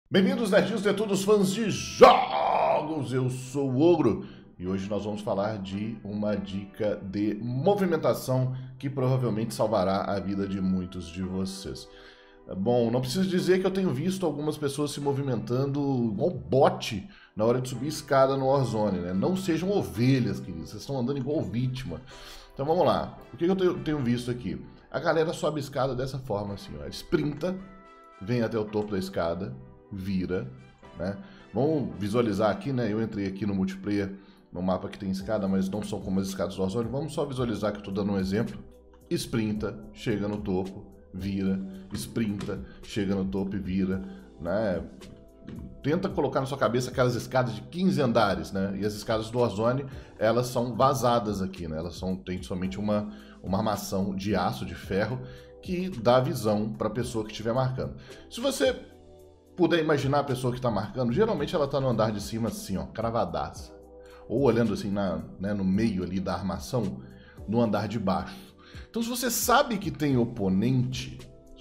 Bem-vindos, nerdinhos de todos os fãs de jogos! Eu sou o Ogro e hoje nós vamos falar de uma dica de movimentação que provavelmente salvará a vida de muitos de vocês. Bom, não preciso dizer que eu tenho visto algumas pessoas se movimentando igual bote na hora de subir escada no Warzone, né? Não sejam ovelhas, queridos, vocês estão andando igual vítima. Então vamos lá, o que eu tenho visto aqui? A galera sobe a escada dessa forma assim, ó, sprinta, vem até o topo da escada, vira, né? Vamos visualizar aqui, né? Eu entrei aqui no multiplayer, no mapa que tem escada, mas não são como as escadas do Warzone. Vamos só visualizar que eu estou dando um exemplo. Sprinta, chega no topo, vira, sprinta, chega no topo e vira, né? Tenta colocar na sua cabeça aquelas escadas de 15 andares, né? E as escadas do Warzone, elas são vazadas aqui, né? Elas têm somente uma armação de aço, de ferro, que dá visão para a pessoa que estiver marcando. Se você puder imaginar a pessoa que está marcando, geralmente ela está no andar de cima assim, ó, cravadaça. Ou olhando assim no meio ali da armação, no andar de baixo. Então se você sabe que tem oponente,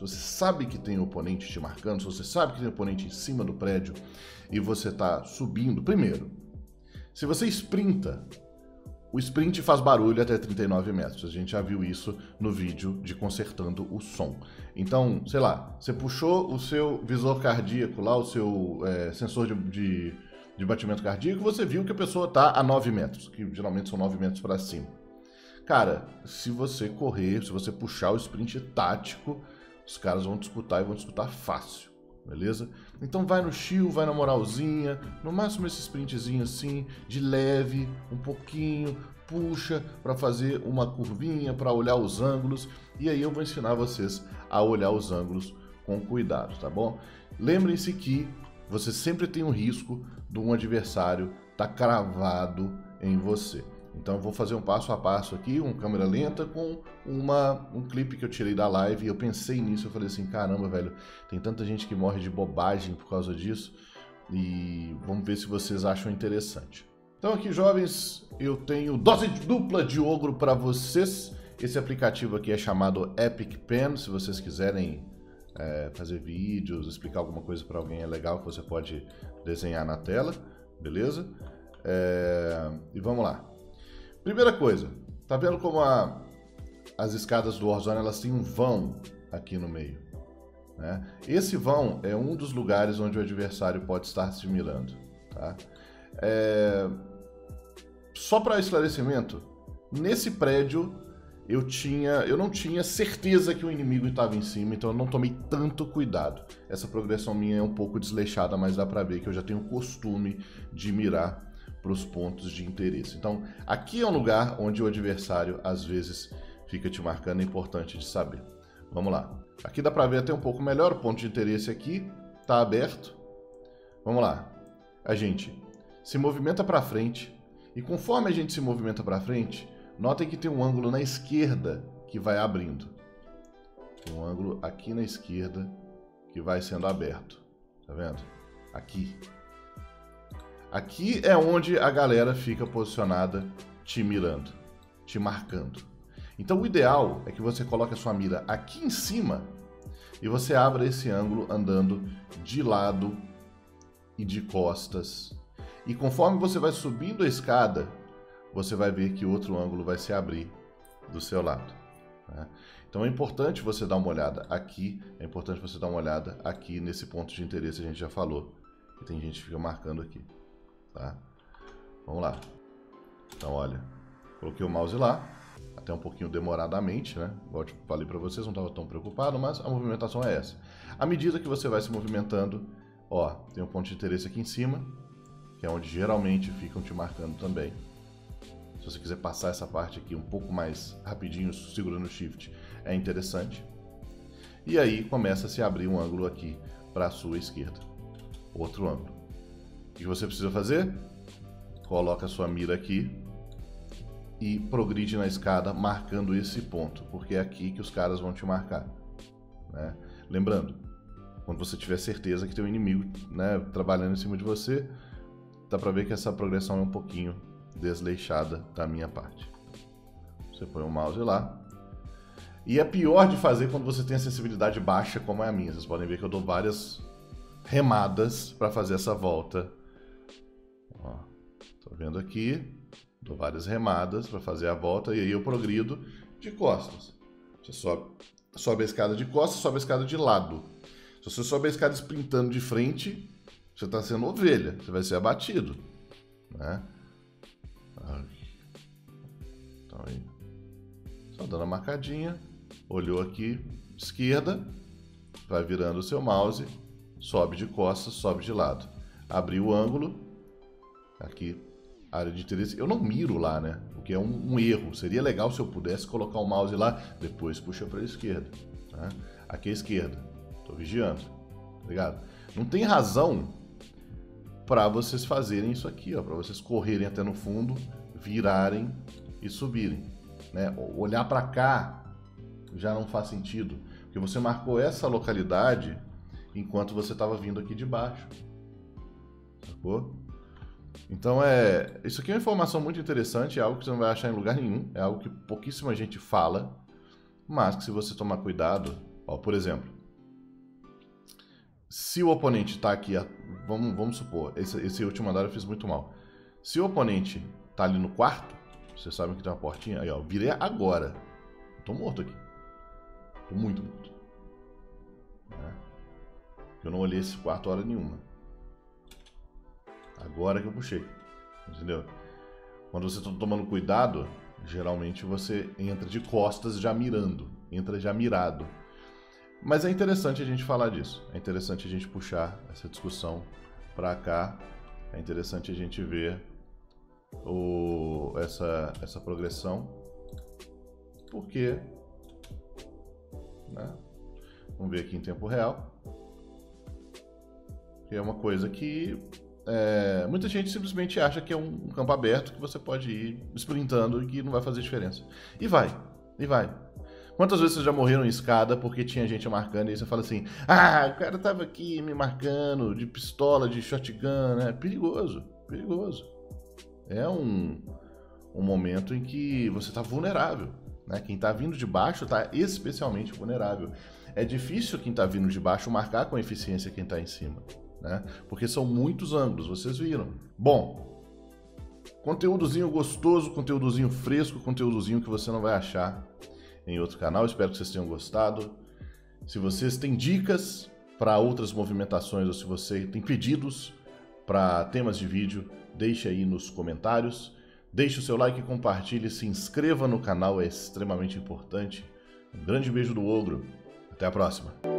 te marcando, se você sabe que tem oponente em cima do prédio e você está subindo, primeiro, se você sprinta, o sprint faz barulho até 39 metros. A gente já viu isso no vídeo de consertando o som. Então, sei lá, você puxou o seu visor cardíaco lá, o seu sensor de batimento cardíaco, você viu que a pessoa está a 9 metros, que geralmente são 9 metros para cima. Cara, se você correr, se você puxar o sprint tático, os caras vão te escutar e vão te escutar fácil. Beleza? Então vai no chill, vai na moralzinha, no máximo esse sprintzinho assim, de leve, um pouquinho, puxa para fazer uma curvinha, para olhar os ângulos, e aí eu vou ensinar vocês a olhar os ângulos com cuidado, tá bom? Lembrem-se que você sempre tem um risco de um adversário estar cravado em você. Então eu vou fazer um passo a passo aqui, uma câmera lenta com um clipe que eu tirei da live e eu pensei nisso, eu falei assim, caramba, velho, tem tanta gente que morre de bobagem por causa disso e vamos ver se vocês acham interessante. Então aqui, jovens, eu tenho dose dupla de Ogro para vocês. Esse aplicativo aqui é chamado Epic Pen, se vocês quiserem fazer vídeos, explicar alguma coisa para alguém é legal que você pode desenhar na tela, beleza? E vamos lá. Primeira coisa, tá vendo como as escadas do Warzone elas têm um vão aqui no meio, né? Esse vão é um dos lugares onde o adversário pode estar se mirando, tá? Só para esclarecimento, nesse prédio eu não tinha certeza que o inimigo estava em cima, então eu não tomei tanto cuidado. Essa progressão minha é um pouco desleixada, mas dá para ver que eu já tenho o costume de mirar para os pontos de interesse. Então, aqui é um lugar onde o adversário às vezes fica te marcando, é importante de saber. Vamos lá. Aqui dá para ver até um pouco melhor, o ponto de interesse aqui está aberto. Vamos lá. A gente se movimenta para frente e conforme a gente se movimenta para frente, notem que tem um ângulo na esquerda que vai abrindo. Tem um ângulo aqui na esquerda que vai sendo aberto. Tá vendo? Aqui. Aqui é onde a galera fica posicionada te mirando, te marcando. Então o ideal é que você coloque a sua mira aqui em cima e você abra esse ângulo andando de lado e de costas. E conforme você vai subindo a escada, você vai ver que outro ângulo vai se abrir do seu lado, né? Então é importante você dar uma olhada aqui, é importante você dar uma olhada aqui nesse ponto de interesse, a gente já falou, que tem gente que fica marcando aqui. Tá? Vamos lá. Então, olha, coloquei o mouse lá, até um pouquinho demoradamente, né? Igual eu falei para vocês, não estava tão preocupado, mas a movimentação é essa. À medida que você vai se movimentando, ó, tem um ponto de interesse aqui em cima, que é onde geralmente ficam te marcando também. Se você quiser passar essa parte aqui um pouco mais rapidinho, segurando o Shift, é interessante. E aí começa a se abrir um ângulo aqui para a sua esquerda. Outro ângulo. O que você precisa fazer? Coloca a sua mira aqui e progride na escada marcando esse ponto, porque é aqui que os caras vão te marcar, né? Lembrando, quando você tiver certeza que tem um inimigo, né, trabalhando em cima de você, dá pra ver que essa progressão é um pouquinho desleixada da minha parte. Você põe o mouse lá. E é pior de fazer quando você tem a sensibilidade baixa como é a minha. Vocês podem ver que eu dou várias remadas para fazer essa volta. Ó, tô vendo aqui, dou várias remadas para fazer a volta e aí eu progrido de costas. Você sobe a escada de costas, sobe a escada de lado. Se você sobe a escada sprintando de frente, você está sendo ovelha, você vai ser abatido, né? Então aí, só dando a marcadinha, olhou aqui, esquerda, vai virando o seu mouse, sobe de costas, sobe de lado. Abriu o ângulo, aqui, área de interesse. Eu não miro lá, né? O que é um erro. Seria legal se eu pudesse colocar o mouse lá, depois puxa para a esquerda. Né? Aqui é a esquerda. Estou vigiando. Tá ligado? Não tem razão para vocês fazerem isso aqui, ó, para vocês correrem até no fundo, virarem e subirem. Né? Olhar para cá já não faz sentido, porque você marcou essa localidade enquanto você estava vindo aqui de baixo. Sacou? Então isso aqui é uma informação muito interessante, é algo que você não vai achar em lugar nenhum, é algo que pouquíssima gente fala, mas que se você tomar cuidado, ó, por exemplo, se o oponente está aqui, vamos supor, esse último andar eu fiz muito mal. Se o oponente está ali no quarto, vocês sabem que tem uma portinha, aí ó, virei agora, tô morto aqui, tô muito morto. Né? Eu não olhei esse quarto hora nenhuma. Agora que eu puxei, entendeu? Quando você está tomando cuidado, geralmente você entra de costas já mirando, entra já mirado. Mas é interessante a gente falar disso, é interessante a gente puxar essa discussão para cá, é interessante a gente ver essa progressão, porque, né? Vamos ver aqui em tempo real, que é uma coisa que muita gente simplesmente acha que é um campo aberto que você pode ir sprintando e que não vai fazer diferença. E vai. Quantas vezes vocês já morreram em escada porque tinha gente marcando e aí você fala assim, o cara tava aqui me marcando de pistola, de shotgun, né? Perigoso. É um momento em que você tá vulnerável, né? Quem tá vindo de baixo tá especialmente vulnerável. É difícil quem tá vindo de baixo marcar com eficiência quem tá em cima. Né? Porque são muitos ângulos, vocês viram. Bom, conteúdozinho gostoso, conteúdozinho fresco, conteúdozinho que você não vai achar em outro canal. Espero que vocês tenham gostado. Se vocês têm dicas para outras movimentações ou se você tem pedidos para temas de vídeo, deixe aí nos comentários. Deixe o seu like, compartilhe, se inscreva no canal, é extremamente importante. Um grande beijo do Ogro. Até a próxima.